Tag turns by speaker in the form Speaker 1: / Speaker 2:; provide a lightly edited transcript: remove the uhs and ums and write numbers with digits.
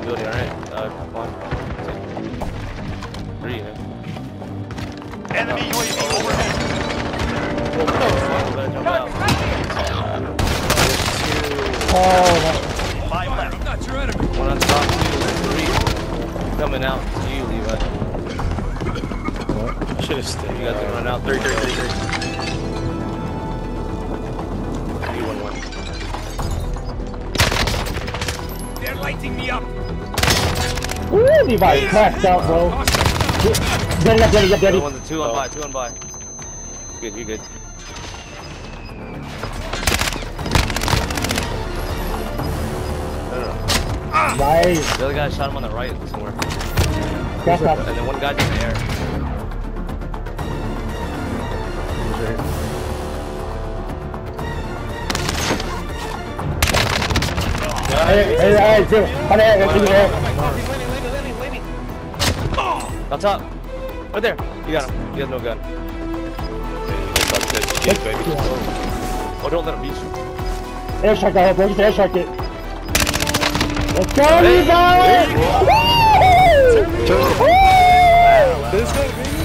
Speaker 1: building, alright? 1, 2, 3, man.
Speaker 2: Enemy UAV overhead.
Speaker 1: Jump out.
Speaker 2: Five left.
Speaker 3: I'm not your enemy.
Speaker 1: 1 on top, 2, 3. Coming out to you, Levi.
Speaker 4: What? I should have stayed.
Speaker 1: You got to run out. 3, 3, 3, 3. 1, 1.
Speaker 3: They're lighting me up.
Speaker 5: Woo, Levi cracked out, bro. Get it up.
Speaker 1: 2 on by, 2 on by. Good, you good.
Speaker 5: Nice.
Speaker 1: The other guy shot him on the right somewhere.
Speaker 5: That's up.
Speaker 1: And then one guy in the air.
Speaker 5: Hey, Jim.
Speaker 1: On top. Right there. You got him. He has no gun. Oh, don't let him beat you.
Speaker 5: Airstrike that bro. Just airstrike it. Let's go,
Speaker 1: Hey.
Speaker 5: Levi! Woo!
Speaker 4: Let's go, baby.